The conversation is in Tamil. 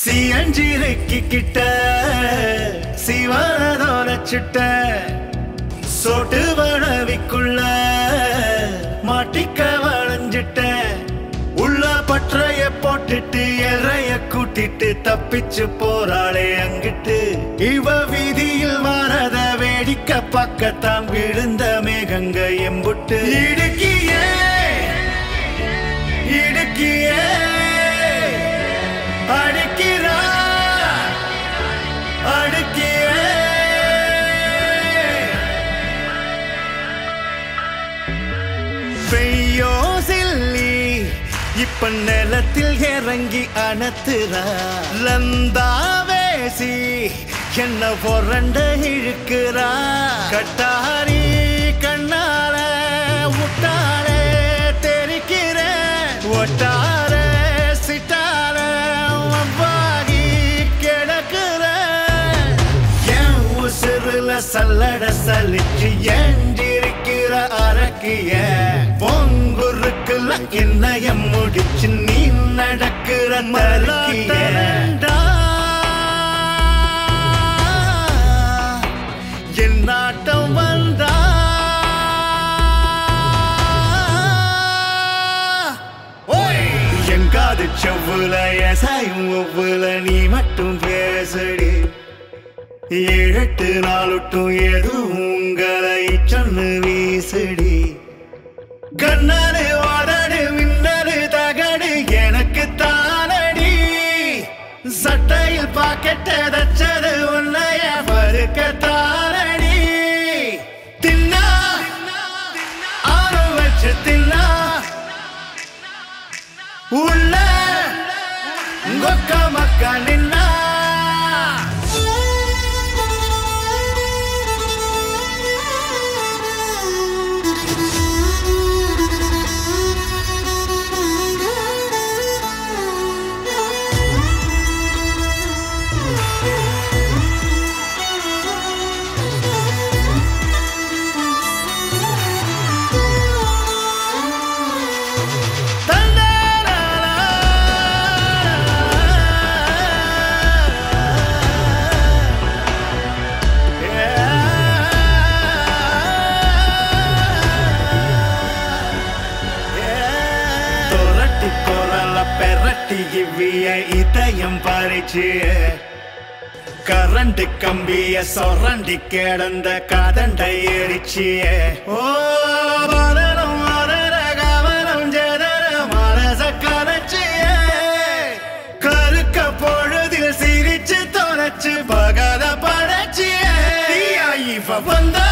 சியஞ்சிரைக்கு கிட்ட சிவனதோர சுட்ட சொட்டு வளவிக்குள்ள மாட்டிக்க வளைஞ்சிட்ட உள்ள பற்றைய போட்டுட்டு எறைய கூட்டிட்டு தப்பிச்சு போறாளே அங்கிட்டு இவ வீதியில் வரத வேடிக்க பக்கத்தான் விழுந்த மேகங்க எம்புட்டு இடுக்கியே இடுக்கியே அடுக்கிறா அடுக்கியே பெய்யோ சில்லி இப்ப நிலத்தில் இறங்கி அணத்துறா லந்தாவேசி என்ன பொறண்ட இழுக்கிறா கட்டாரி கண்ணால முட்டால தெரிக்கிற ஒட்டார சிட்டால வவ்வாகி கிடக்குற என் உசுருல சல்லட சலிச்சு ஏஞ்சிருக்கிற அரக்கிய பொங்குருக்குல என்னைய முடிச்சு நீ நடக்கிற மலக்கிய என் நாட்டம் வந்தா என் காது செவ்வுல எசாயும் ஒவ்வொல நீ மட்டும் பேசடி 7-8 நாளுட்டும் எதுவும் உங்களை சொன்னு வீசடி கண்ணாடு வாடாடு மின்னடு தகடு எனக்கு தானடி சட்டையில் பாக்கெட்ட தச்சது உன்னைய பருக்க தானடி தின்னா ஆறு வச்சு தின்னா உள்ள கொக்க மக்கா நின்னா இதயம் பறிச்சு கரண்ட் கம்பிய சொரண்டி கிடந்த கதண்டை எரிச்சு ஓ மரணம் மரண கவனம் ஜெதர மனச கரைச்சு கருக்க பொழுதில் சிரிச்சு தொலைச்சு பகல படைச்சு இவ வந்த